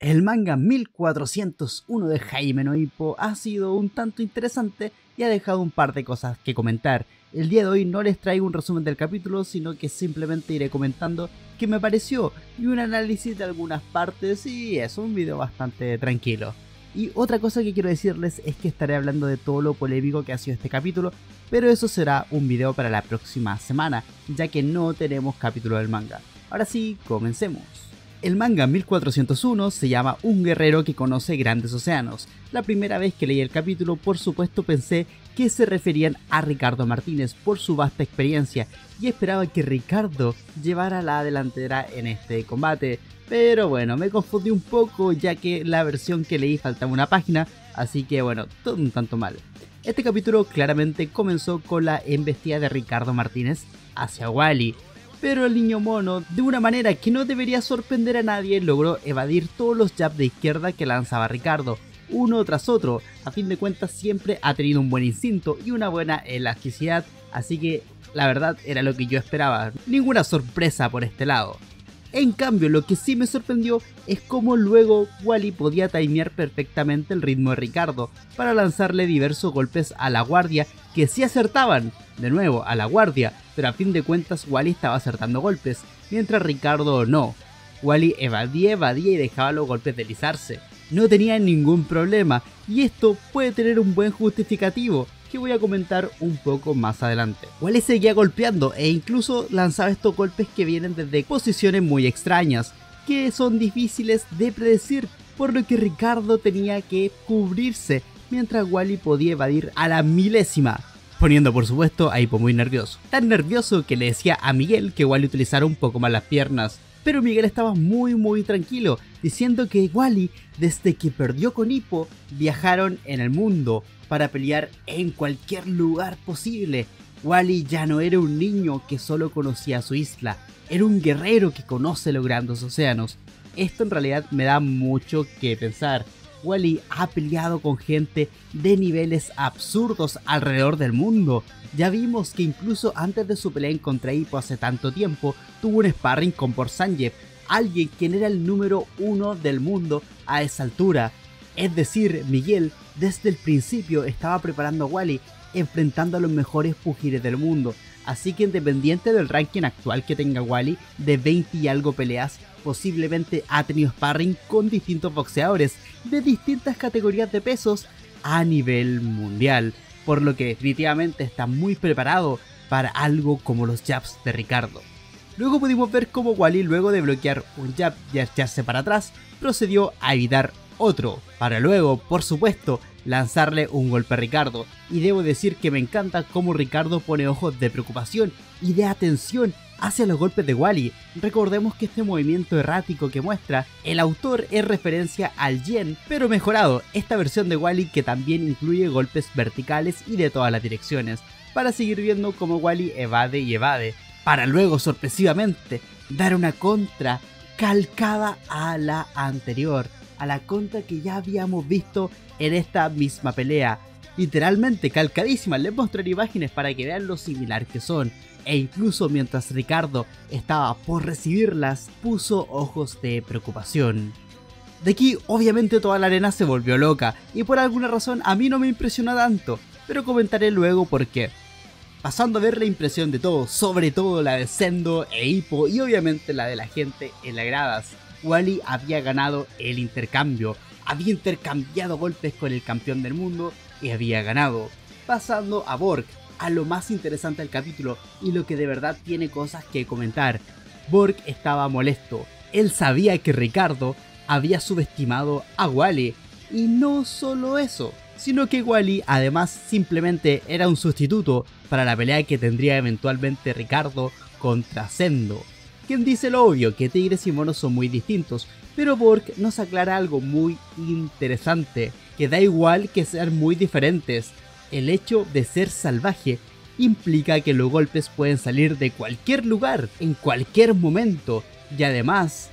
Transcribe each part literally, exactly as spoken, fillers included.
El manga mil cuatrocientos uno de Hajime no Ippo ha sido un tanto interesante y ha dejado un par de cosas que comentar. El día de hoy no les traigo un resumen del capítulo, sino que simplemente iré comentando qué me pareció y un análisis de algunas partes, y es un video bastante tranquilo. Y otra cosa que quiero decirles es que estaré hablando de todo lo polémico que ha sido este capítulo, pero eso será un video para la próxima semana, ya que no tenemos capítulo del manga. Ahora sí, comencemos. El manga mil cuatrocientos uno se llama Un guerrero que conoce grandes océanos. La primera vez que leí el capítulo, por supuesto pensé que se referían a Ricardo Martínez por su vasta experiencia y esperaba que Ricardo llevara la delantera en este combate. Pero bueno, me confundí un poco ya que la versión que leí faltaba una página, así que bueno, todo un tanto mal. Este capítulo claramente comenzó con la embestida de Ricardo Martínez hacia Wally. Pero el niño mono, de una manera que no debería sorprender a nadie, logró evadir todos los jabs de izquierda que lanzaba Ricardo, uno tras otro. A fin de cuentas siempre ha tenido un buen instinto y una buena elasticidad, así que la verdad era lo que yo esperaba, ninguna sorpresa por este lado. En cambio, lo que sí me sorprendió es cómo luego Wally podía timear perfectamente el ritmo de Ricardo para lanzarle diversos golpes a la guardia que sí acertaban, de nuevo a la guardia, pero a fin de cuentas Wally estaba acertando golpes, mientras Ricardo no. Wally evadía, evadía y dejaba los golpes deslizarse. No tenía ningún problema, y esto puede tener un buen justificativo, que voy a comentar un poco más adelante. Wally seguía golpeando e incluso lanzaba estos golpes que vienen desde posiciones muy extrañas, que son difíciles de predecir, por lo que Ricardo tenía que cubrirse, mientras Wally podía evadir a la milésima, poniendo por supuesto a Ippo muy nervioso. Tan nervioso que le decía a Miguel que Wally utilizara un poco más las piernas, pero Miguel estaba muy muy tranquilo, diciendo que Wally, desde que perdió con Ippo, viajaron en el mundo para pelear en cualquier lugar posible. Wally ya no era un niño que solo conocía su isla, era un guerrero que conoce los grandes océanos. Esto en realidad me da mucho que pensar. Wally ha peleado con gente de niveles absurdos alrededor del mundo. Ya vimos que incluso antes de su pelea contra Ippo hace tanto tiempo, tuvo un sparring con Porsanjev, alguien quien era el número uno del mundo a esa altura. Es decir, Miguel desde el principio estaba preparando a Wally, enfrentando a los mejores púgiles del mundo. Así que independiente del ranking actual que tenga Wally, de veinte y algo peleas, posiblemente ha tenido sparring con distintos boxeadores de distintas categorías de pesos a nivel mundial, por lo que definitivamente está muy preparado para algo como los jabs de Ricardo. Luego pudimos ver cómo Wally, luego de bloquear un jab y echarse para atrás, procedió a evitar otro, para luego, por supuesto, lanzarle un golpe a Ricardo. Y debo decir que me encanta cómo Ricardo pone ojos de preocupación y de atención hacia los golpes de Wally. Recordemos que este movimiento errático que muestra el autor es referencia al Yen, pero mejorado, esta versión de Wally que también incluye golpes verticales y de todas las direcciones, para seguir viendo cómo Wally evade y evade, para luego sorpresivamente dar una contra calcada a la anterior, a la contra que ya habíamos visto en esta misma pelea, literalmente calcadísima. Les mostraré imágenes para que vean lo similar que son, e incluso mientras Ricardo estaba por recibirlas, puso ojos de preocupación. De aquí obviamente toda la arena se volvió loca, y por alguna razón a mí no me impresionó tanto, pero comentaré luego por qué. Pasando a ver la impresión de todos, sobre todo la de Sendo e Ippo y obviamente la de la gente en las gradas. Wally había ganado el intercambio, había intercambiado golpes con el campeón del mundo y había ganado. Pasando a Borg, a lo más interesante del capítulo y lo que de verdad tiene cosas que comentar. Borg estaba molesto, él sabía que Ricardo había subestimado a Wally, y no solo eso, sino que Wally además simplemente era un sustituto para la pelea que tendría eventualmente Ricardo contra Sendo. Quien dice lo obvio, que tigres y monos son muy distintos, pero Borg nos aclara algo muy interesante, que da igual que sean muy diferentes. El hecho de ser salvaje implica que los golpes pueden salir de cualquier lugar, en cualquier momento, y además,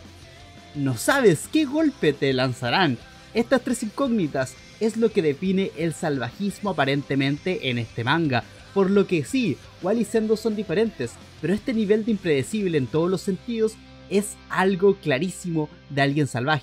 no sabes qué golpe te lanzarán. Estas tres incógnitas es lo que define el salvajismo aparentemente en este manga, por lo que sí, Wally y Sendo son diferentes, pero este nivel de impredecible en todos los sentidos es algo clarísimo de alguien salvaje,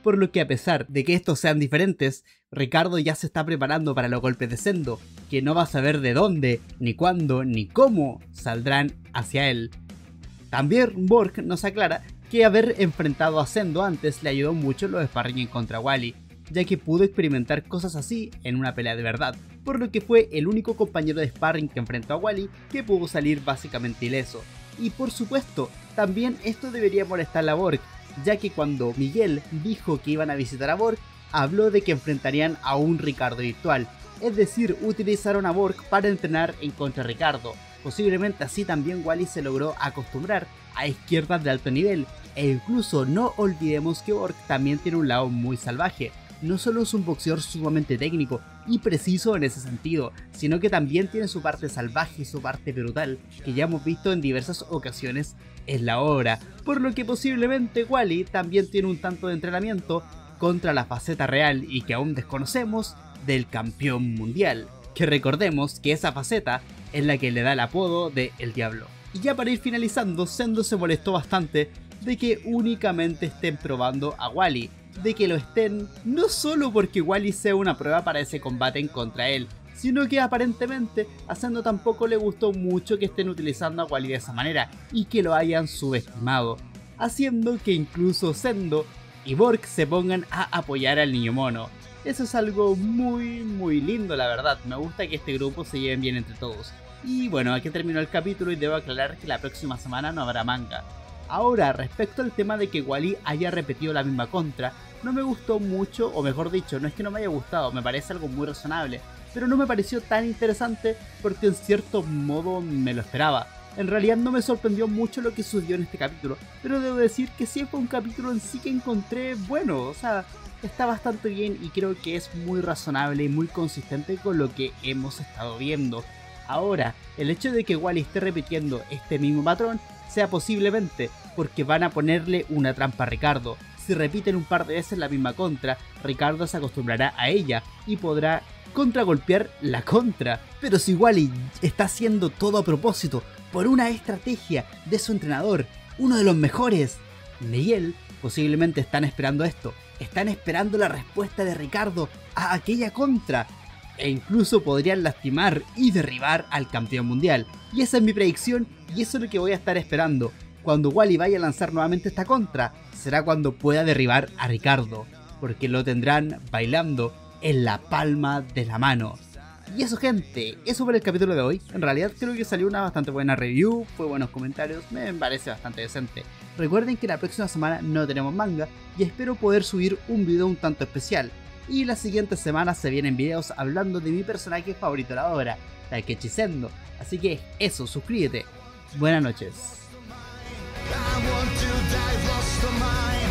por lo que a pesar de que estos sean diferentes, Ricardo ya se está preparando para los golpes de Sendo, que no va a saber de dónde, ni cuándo, ni cómo saldrán hacia él. También Borg nos aclara que haber enfrentado a Sendo antes le ayudó mucho en los sparring contra Wally, ya que pudo experimentar cosas así en una pelea de verdad, por lo que fue el único compañero de sparring que enfrentó a Wally que pudo salir básicamente ileso. Y por supuesto, también esto debería molestar a Borg, ya que cuando Miguel dijo que iban a visitar a Borg, habló de que enfrentarían a un Ricardo virtual, es decir, utilizaron a Borg para entrenar en contra de Ricardo. Posiblemente así también Wally se logró acostumbrar a izquierdas de alto nivel, e incluso no olvidemos que Borg también tiene un lado muy salvaje. No solo es un boxeador sumamente técnico y preciso en ese sentido, sino que también tiene su parte salvaje y su parte brutal, que ya hemos visto en diversas ocasiones en la obra, por lo que posiblemente Wally también tiene un tanto de entrenamiento contra la faceta real y que aún desconocemos del campeón mundial, que recordemos que esa faceta es la que le da el apodo de El Diablo. Y ya para ir finalizando, Sendo se molestó bastante de que únicamente estén probando a Wally, de que lo estén no solo porque Wally sea una prueba para ese combate en contra él, sino que aparentemente a Sendo tampoco le gustó mucho que estén utilizando a Wally de esa manera y que lo hayan subestimado, haciendo que incluso Sendo y Borg se pongan a apoyar al niño mono. Eso es algo muy muy lindo, la verdad. Me gusta que este grupo se lleven bien entre todos. Y bueno, aquí terminó el capítulo y debo aclarar que la próxima semana no habrá manga. Ahora, respecto al tema de que Wally haya repetido la misma contra, no me gustó mucho, o mejor dicho, no es que no me haya gustado, me parece algo muy razonable, pero no me pareció tan interesante porque en cierto modo me lo esperaba. En realidad no me sorprendió mucho lo que sucedió en este capítulo, pero debo decir que sí fue un capítulo en sí que encontré bueno, o sea, está bastante bien y creo que es muy razonable y muy consistente con lo que hemos estado viendo. Ahora, el hecho de que Wally esté repitiendo este mismo patrón sea posiblemente porque van a ponerle una trampa a Ricardo. Si repiten un par de veces la misma contra, Ricardo se acostumbrará a ella y podrá contragolpear la contra. Pero si Wally está haciendo todo a propósito, por una estrategia de su entrenador, uno de los mejores, Miguel, posiblemente están esperando esto. Están esperando la respuesta de Ricardo a aquella contra. E incluso podrían lastimar y derribar al campeón mundial. Y esa es mi predicción y eso es lo que voy a estar esperando. Cuando Wally vaya a lanzar nuevamente esta contra, será cuando pueda derribar a Ricardo, porque lo tendrán bailando en la palma de la mano. Y eso, gente, eso por el capítulo de hoy. En realidad creo que salió una bastante buena review, fue buenos comentarios, me parece bastante decente. Recuerden que la próxima semana no tenemos manga y espero poder subir un video un tanto especial. Y la siguiente semana se vienen videos hablando de mi personaje favorito de la obra, Takeshi Sendo. Así que eso, suscríbete. Buenas noches. I want to dive lost the mind.